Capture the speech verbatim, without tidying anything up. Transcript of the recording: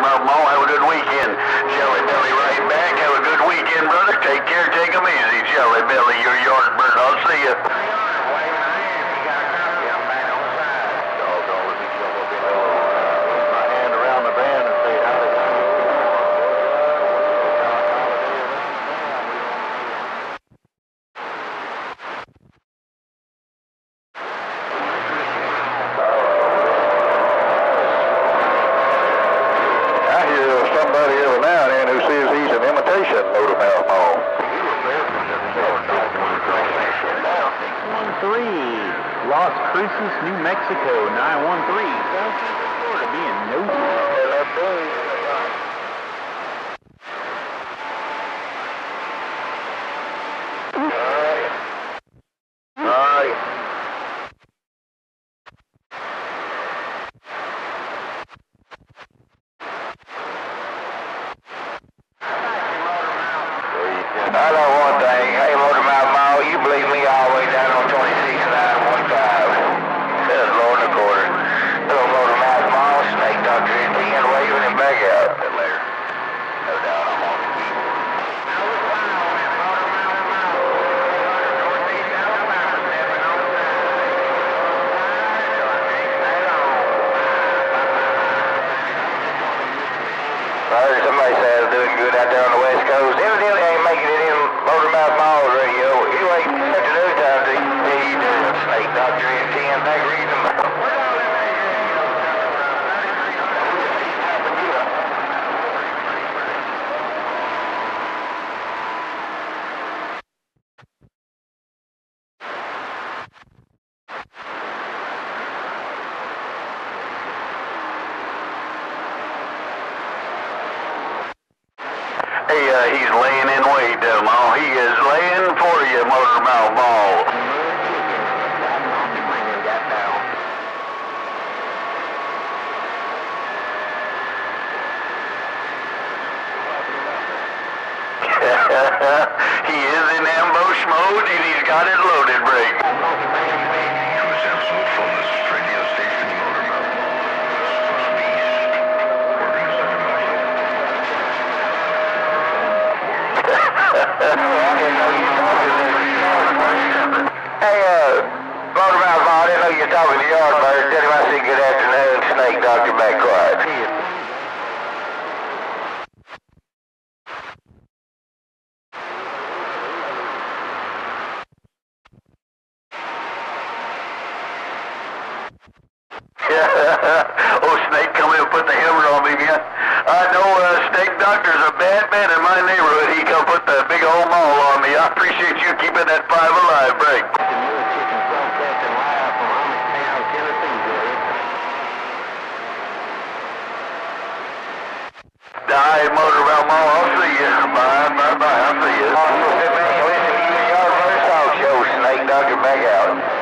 Mountain Mall. Have a good weekend. Jelly Belly right back. Have a good weekend, brother. Take care. Take them easy. Jelly Belly, your yard bird. I'll see you. Motormouth Mall. three, Las Cruces, New Mexico, nine one three. Florida being nosy. I know one thing. Hey, Motormouth Mall, you believe me all the way down on twenty-six nine one five. Says Lord and a quarter. Hello, Motormouth Mall, Snake Doctor at ten, waving him back out. Later. No doubt I'm on it. I heard somebody say I was doing good out there on the West Coast. Evidently I ain't making it in Motormouth Mall radio. Anyway, afternoon time to you do Snake Doctor at ten, back reading them. Hey, uh, he's laying in wait, uh, Mall. He is laying for you, Motormouth Mall. He is in ambush mode and he's got it loaded, Brig. Hey, uh, Motormouth Mall, I didn't know you were talking to Yardbird. Tell him I said good afternoon, Snake Doctor back quiet. Oh, Snake, come in and put the hammer on me, man. I know uh, Snake Doctor's a bad man in my neighborhood. He come put the big old maul on me. I appreciate you keeping that five alive, Brig. Die, Motormouth Mall. I'll see you. Bye, bye, bye. I'll see you. Listen to you and Yardbird Talk Show, Snake Doctor back out.